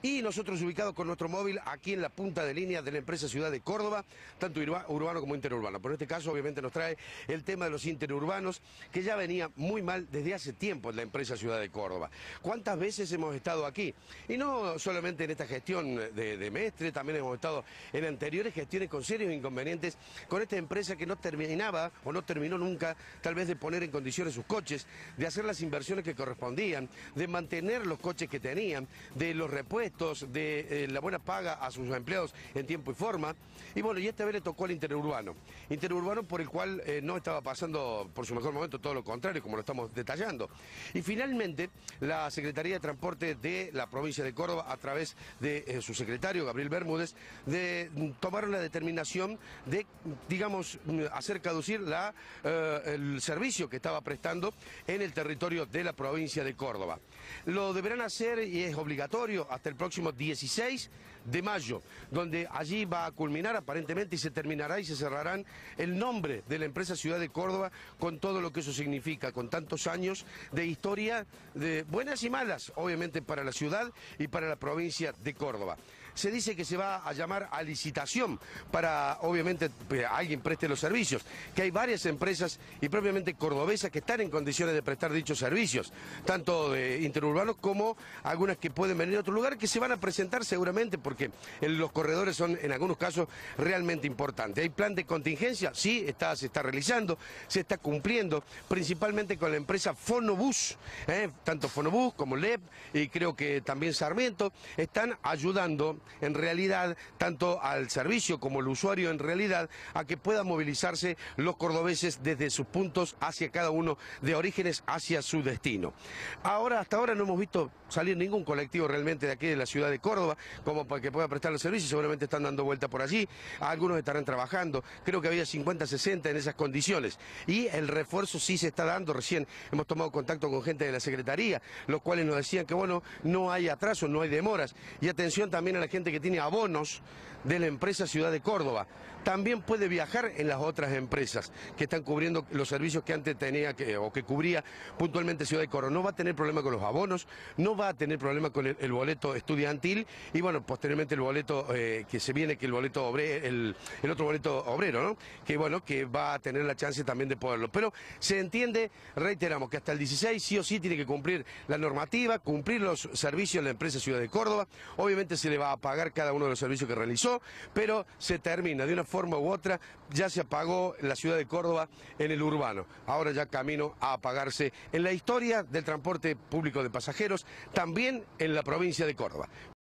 Y nosotros ubicados con nuestro móvil aquí en la punta de línea de la empresa Ciudad de Córdoba, tanto urbano como interurbano. Por este caso, obviamente, nos trae el tema de los interurbanos, que ya venía muy mal desde hace tiempo en la empresa Ciudad de Córdoba. ¿Cuántas veces hemos estado aquí? Y no solamente en esta gestión de Mestre, también hemos estado en anteriores gestiones con serios inconvenientes con esta empresa que no terminaba o no terminó nunca, tal vez, de poner en condiciones sus coches, de hacer las inversiones que correspondían, de mantener los coches que tenían, de los repuestos, de la buena paga a sus empleados en tiempo y forma. Y bueno, y esta vez le tocó al interurbano por el cual no estaba pasando por su mejor momento, todo lo contrario, como lo estamos detallando. Y finalmente, la Secretaría de Transporte de la provincia de Córdoba, a través de su secretario, Gabriel Bermúdez, tomaron la determinación de, digamos, hacer caducir el servicio que estaba prestando en el territorio de la provincia de Córdoba. Lo deberán hacer, y es obligatorio, hasta el próximo 16 de mayo, donde allí va a culminar aparentemente y se terminará y se cerrarán el nombre de la empresa Ciudad de Córdoba, con todo lo que eso significa, con tantos años de historia, de buenas y malas, obviamente, para la ciudad y para la provincia de Córdoba. Se dice que se va a llamar a licitación para, obviamente, alguien preste los servicios, que hay varias empresas y propiamente cordobesas que están en condiciones de prestar dichos servicios, tanto de interurbanos como algunas que pueden venir a otro lugar, que se van a presentar seguramente, porque los corredores son en algunos casos realmente importantes. ¿Hay plan de contingencia? Sí, se está realizando, se está cumpliendo, principalmente con la empresa Fonobús, tanto Fonobús como LEP, y creo que también Sarmiento, están ayudando en realidad tanto al servicio como al usuario en realidad a que puedan movilizarse los cordobeses desde sus puntos hacia cada uno de orígenes hacia su destino. Hasta ahora no hemos visto salir ningún colectivo realmente de aquí de la ciudad de Córdoba como para que pueda prestar los servicios. Seguramente están dando vuelta por allí, algunos estarán trabajando, creo que había 50, 60 en esas condiciones, y el refuerzo sí se está dando. Recién hemos tomado contacto con gente de la Secretaría, los cuales nos decían que bueno, no hay atraso, no hay demoras, y atención también a la gente que tiene abonos de la empresa Ciudad de Córdoba, también puede viajar en las otras empresas que están cubriendo los servicios que antes tenía o que cubría puntualmente Ciudad de Córdoba. No va a tener problema con los abonos, no va a tener problema con el boleto estudiantil, y bueno, posteriormente el boleto que se viene, que el boleto obrero, el otro boleto obrero, ¿no? Que bueno, que va a tener la chance también de poderlo. Pero se entiende, reiteramos, que hasta el 16 sí o sí tiene que cumplir la normativa, cumplir los servicios de la empresa Ciudad de Córdoba. Obviamente se le va a pagar cada uno de los servicios que realizó, pero se termina de una forma u otra. Ya se apagó la Ciudad de Córdoba en el urbano, ahora ya camino a apagarse en la historia del transporte público de pasajeros, también en la provincia de Córdoba.